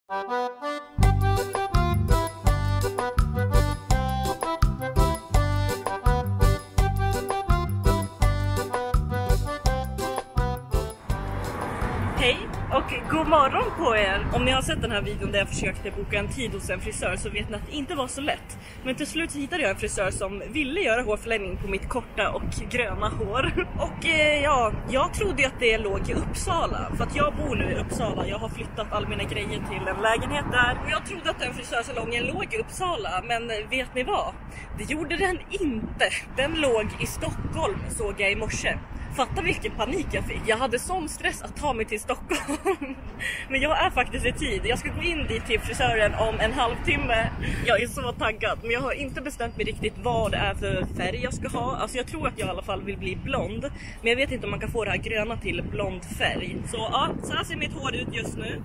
Hej och god morgon på er! Om ni har sett den här videon där jag försökte boka en tid hos en frisör så vet ni att det inte var så lätt. Men till slut så hittade jag en frisör som ville göra hårförlängning på mitt korta och gröna hår. Och ja, jag trodde att det låg i Uppsala. För att jag bor nu i Uppsala. Jag har flyttat all mina grejer till en lägenhet där. Och jag trodde att den frisörsalongen låg i Uppsala. Men vet ni vad? Det gjorde den inte. Den låg i Stockholm, såg jag i morse. Fatta vilken panik jag fick. Jag hade sån stress att ta mig till Stockholm. Men jag är faktiskt i tid. Jag ska gå in dit till frisören om en halvtimme. Jag är så taggad. Men jag har inte bestämt mig riktigt vad det är för färg jag ska ha. Alltså jag tror att jag i alla fall vill bli blond. Men jag vet inte om man kan få det här gröna till blond färg. Så ja, så här ser mitt hår ut just nu.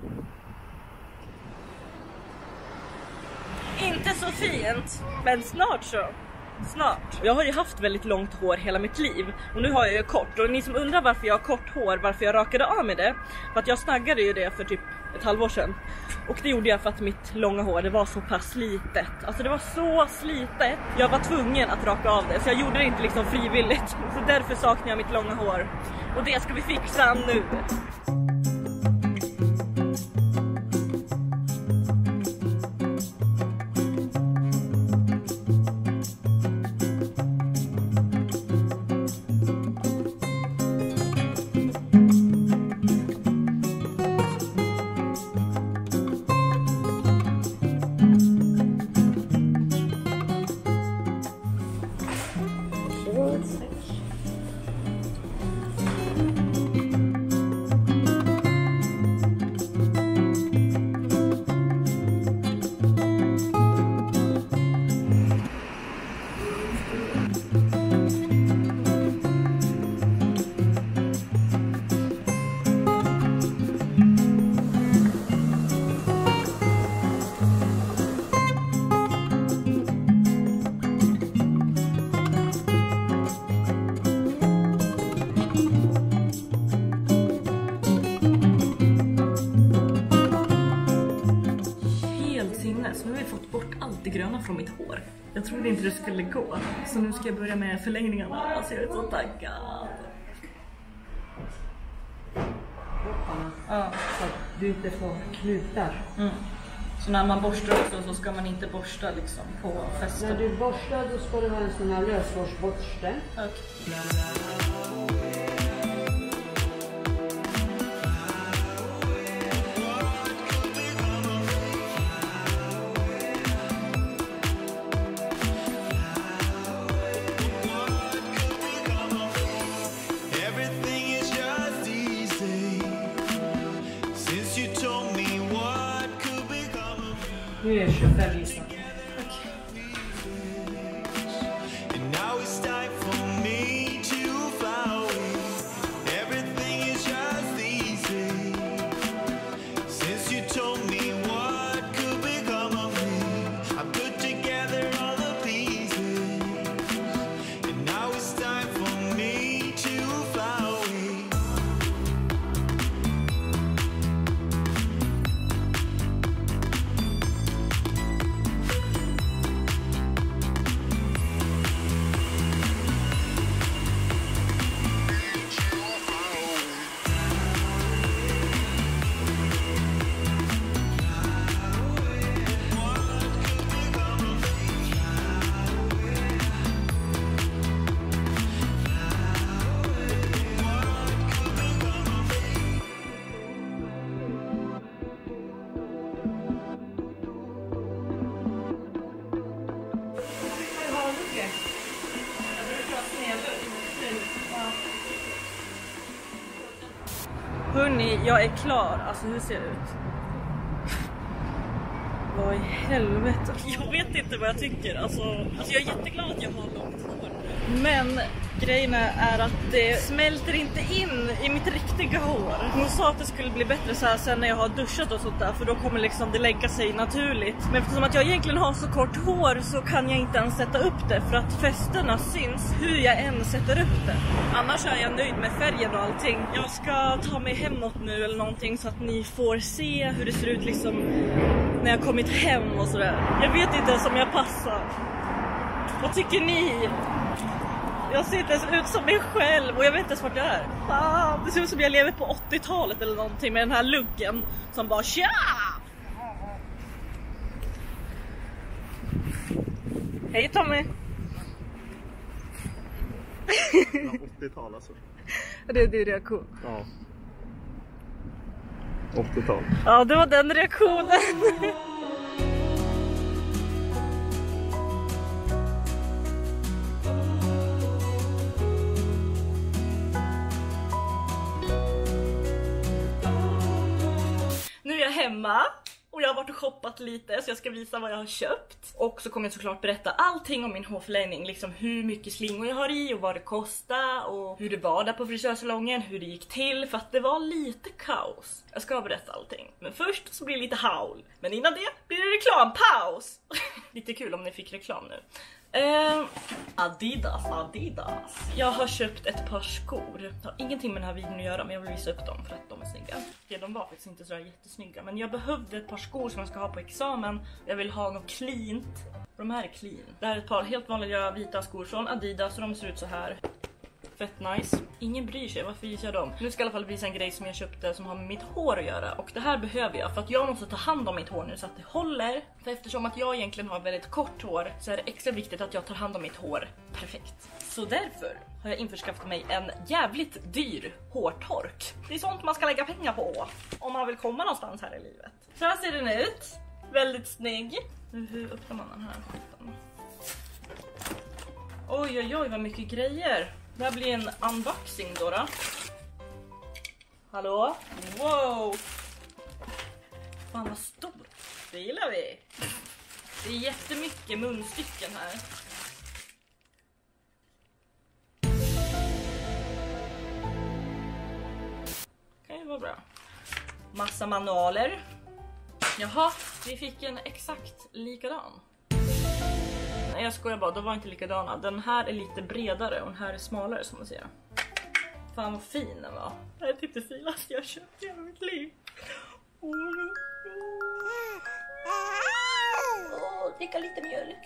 Inte så fint. Men snart så. Snart. Jag har ju haft väldigt långt hår hela mitt liv. Och nu har jag ju kort. Och ni som undrar varför jag har kort hår, varför jag rakade av med det. För att jag snaggade ju det för typ ett halvår sedan. Och det gjorde jag för att mitt långa hår, det var så pass slitet. Alltså det var så slitet. Jag var tvungen att raka av det. Så jag gjorde det inte liksom frivilligt. Så därför saknar jag mitt långa hår. Och det ska vi fixa nu. Så nu har jag fått bort allt det gröna från mitt hår. Jag trodde inte det skulle gå. Så nu ska jag börja med förlängningarna. Alltså jag är så taggad. Ja, så att du inte får knutar. Mm. Så när man borstar också så ska man inte borsta liksom på fästen. När du borstar då ska du ha en sån här löshårsborste. Okay. Nu är 25 gissar. Hörrni, jag är klar. Alltså hur ser det ut? Vad i helvete? Jag vet inte vad jag tycker. Alltså jag är jätteglad att jag har långt hår. Men grejen är att det smälter inte in i mitt riktiga hår. Hon sa att det skulle bli bättre så här sen när jag har duschat och sånt där. För då kommer liksom det lägga sig naturligt. Men eftersom att jag egentligen har så kort hår så kan jag inte ens sätta upp det. För att fästena syns hur jag än sätter upp det. Annars är jag nöjd med färgen och allting. Jag ska ta mig hemåt nu eller någonting så att ni får se hur det ser ut liksom när jag kommit hem och sådär. Jag vet inte ens om jag passar. Vad tycker ni? Jag ser inte ens ut som mig själv och jag vet inte ens vart jag är. Det ser ut som jag lever på 80-talet eller någonting med den här luggen som bara tja! Hej Tommy! 80-tal alltså. Det är din reaktion. Ja. 80-tal. Ja, det var den reaktionen. Nu är jag hemma och jag har varit och shoppat lite så jag ska visa vad jag har köpt. Och så kommer jag såklart berätta allting om min hårförlängning. Liksom hur mycket slingor jag har i och vad det kostar och hur det var där på frisörsalongen, hur det gick till. För att det var lite kaos. Jag ska berätta allting. Men först så blir det lite haul. Men innan det blir det reklampaus. Lite kul om ni fick reklam nu. Adidas. Jag har köpt ett par skor. Det har ingenting med den här videon att göra, men jag vill visa upp dem för att de är snygga. Ja, de var faktiskt inte så jättesnygga, men jag behövde ett par skor som jag ska ha på examen. Jag vill ha något cleant. Och de här är clean. Det här är ett par helt vanliga vita skor från Adidas och de ser ut så här. Fett nice. Ingen bryr sig, varför visar jag dem? Nu ska jag i alla fall visa en grej som jag köpte som har med mitt hår att göra. Och det här behöver jag för att jag måste ta hand om mitt hår nu så att det håller. För eftersom att jag egentligen har väldigt kort hår så är det extra viktigt att jag tar hand om mitt hår perfekt. Så därför har jag införskaffat mig en jävligt dyr hårtork. Det är sånt man ska lägga pengar på om man vill komma någonstans här i livet. Så här ser den ut. Väldigt snygg. Hur öppnar man den här skiten? Oj, vad mycket grejer. Det här blir en unboxing då. Hallå? Wow! Fan vad stort. Det gillar vi. Det är jättemycket munstycken här. Kan ju vara bra. Massa manualer. Jaha, vi fick en exakt likadan. Nej, jag skojar bara, de var inte likadana. Den här är lite bredare och den här är smalare som man ser. Fan vad fin den var. Det här är typ det finaste jag köpt i hela mitt liv. Dricka lite mjölk.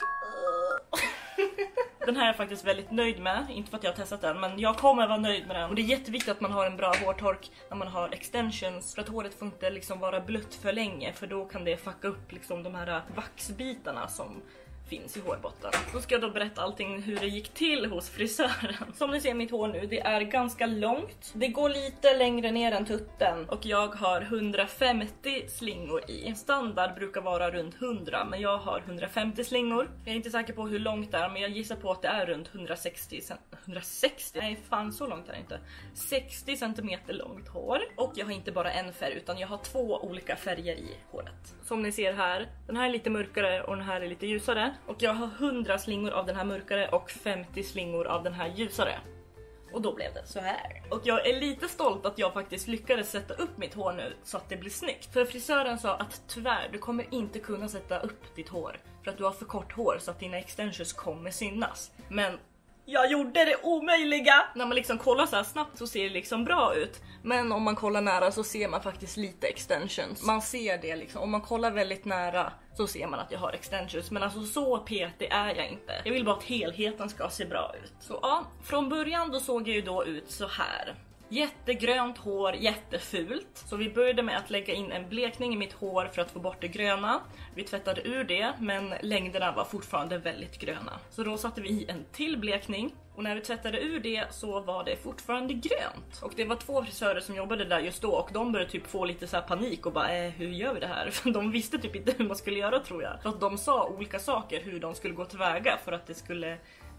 Den här är jag faktiskt väldigt nöjd med. Inte för att jag har testat den, men jag kommer vara nöjd med den. Och det är jätteviktigt att man har en bra hårtork när man har extensions. För att håret får inte liksom vara blött för länge. För då kan det fucka upp liksom de här vaxbitarna som finns i hårbotten. Då ska jag då berätta allting hur det gick till hos frisören. Som ni ser mitt hår nu, det är ganska långt. Det går lite längre ner än tutten. Och jag har 150 slingor i. Standard brukar vara runt 100, men jag har 150 slingor. Jag är inte säker på hur långt det är, men jag gissar på att det är runt 160. Nej, fan så långt är det inte. 60 centimeter långt hår. Och jag har inte bara en färg, utan jag har 2 olika färger i håret. Som ni ser här, den här är lite mörkare och den här är lite ljusare. Och jag har 100 slingor av den här mörkare och 50 slingor av den här ljusare. Och då blev det så här. Och jag är lite stolt att jag faktiskt lyckades sätta upp mitt hår nu så att det blir snyggt. För frisören sa att tyvärr, du kommer inte kunna sätta upp ditt hår. För att du har för kort hår så att dina extensions kommer synas. Men jag gjorde det omöjliga. När man liksom kollar så här snabbt så ser det liksom bra ut. Men om man kollar nära så ser man faktiskt lite extensions. Man ser det liksom. Om man kollar väldigt nära så ser man att jag har extensions. Men alltså så petig är jag inte. Jag vill bara att helheten ska se bra ut. Så ja, från början då såg jag ju då ut så här. Jättegrönt hår, jättefult. Så vi började med att lägga in en blekning i mitt hår för att få bort det gröna. Vi tvättade ur det, men längderna var fortfarande väldigt gröna. Så då satte vi i en till blekning. Och när vi tvättade ur det så var det fortfarande grönt. Och det var 2 frisörer som jobbade där just då. Och de började typ få lite så här panik och bara hur gör vi det här? För de visste typ inte hur man skulle göra, tror jag. För att de sa olika saker hur de skulle gå tillväga för att det skulle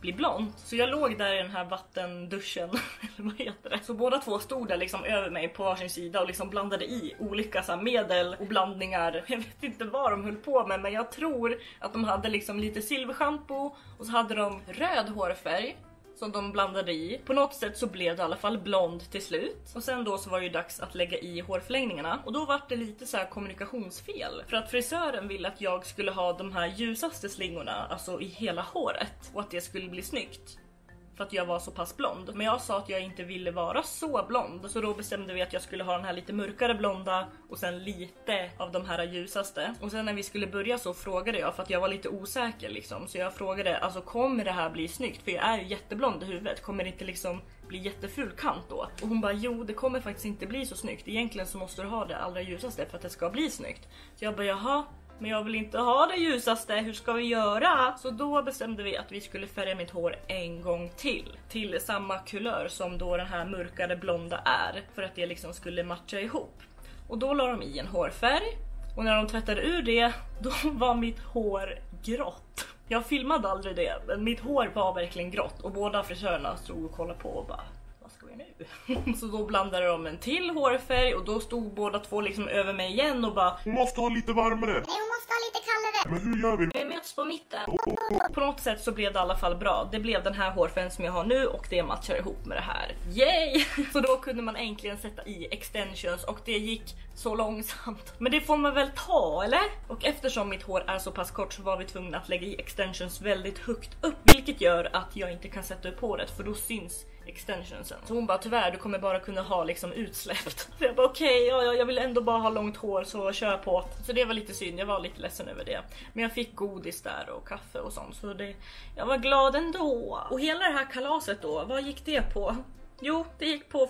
bli blont. Så jag låg där i den här vattenduschen, eller vad heter det. Så båda två stod där liksom över mig på varsin sida och liksom blandade i olika så här medel och blandningar. Jag vet inte vad de höll på med, men jag tror att de hade liksom lite silverschampo och så hade de röd hårfärg som de blandade i. På något sätt så blev det i alla fall blond till slut. Och sen då så var det ju dags att lägga i hårförlängningarna. Och då var det lite så här kommunikationsfel. För att frisören ville att jag skulle ha de här ljusaste slingorna, alltså i hela håret. Och att det skulle bli snyggt. För att jag var så pass blond. Men jag sa att jag inte ville vara så blond. Så då bestämde vi att jag skulle ha den här lite mörkare blonda och sen lite av de här ljusaste. Och sen när vi skulle börja så frågade jag, för att jag var lite osäker liksom. Så jag frågade, alltså kommer det här bli snyggt? För jag är ju jätteblond i huvudet. Kommer det inte liksom bli jätteful kant då? Och hon bara, jo det kommer faktiskt inte bli så snyggt. Egentligen så måste du ha det allra ljusaste för att det ska bli snyggt. Så jag bara, jaha. Men jag vill inte ha det ljusaste, hur ska vi göra? Så då bestämde vi att vi skulle färga mitt hår en gång till samma kulör som då den här mörkare blonda är. För att det liksom skulle matcha ihop. Och då la de i en hårfärg. Och när de tvättade ur det, då var mitt hår grått. Jag filmade aldrig det, men mitt hår var verkligen grått. Och båda frisörerna stod och kollade på och bara, vad ska vi nu? Så då blandade de en till hårfärg och då stod båda två liksom över mig igen och bara, Hon måste ha lite varmare. Nej, hon måste ha lite kallare. Men hur gör vi? vi möts på mitten. På något sätt så blev det i alla fall bra. Det blev den här hårfärgen som jag har nu och det matchar ihop med det här. Yay! Så då kunde man äntligen sätta i extensions och det gick så långsamt. Men det får man väl ta, eller? Och eftersom mitt hår är så pass kort så var vi tvungna att lägga i extensions väldigt högt upp. Vilket gör att jag inte kan sätta upp håret för då syns extensionsen. Så hon bara, tyvärr du kommer bara kunna ha liksom utsläppt. Så jag bara okej, jag vill ändå bara ha långt hår så kör på. Så det var lite synd, jag var lite ledsen över det. Men jag fick godis där och kaffe och sånt. Så det, jag var glad ändå. Och hela det här kalaset då, vad gick det på? Jo, det gick på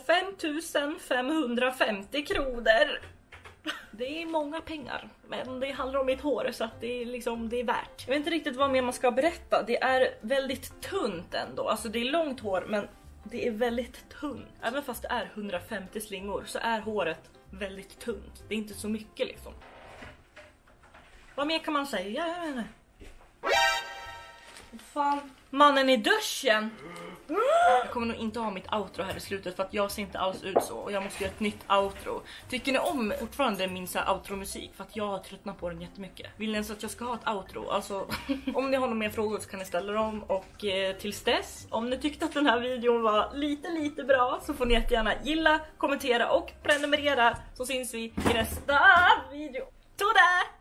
5550 kronor. Det är många pengar, men det handlar om mitt hår så att det är liksom, det är värt. Jag vet inte riktigt vad mer man ska berätta. Det är väldigt tunt ändå. Alltså det är långt hår men det är väldigt tunt. Även fast det är 150 slingor så är håret väldigt tunt. Det är inte så mycket liksom. Vad mer kan man säga? Jag vet inte. Fan, mannen i duschen. Jag kommer nog inte ha mitt outro här i slutet för att jag ser inte alls ut så. Och jag måste göra ett nytt outro. Tycker ni om fortfarande min så här outro-musik? För att jag har tröttnat på den jättemycket. Vill ni ens att jag ska ha ett outro? Alltså, om ni har några mer frågor så kan ni ställa dem. Och tills dess, om ni tyckte att den här videon var lite bra så får ni jättegärna gilla, kommentera och prenumerera. Så syns vi i nästa video. Toda!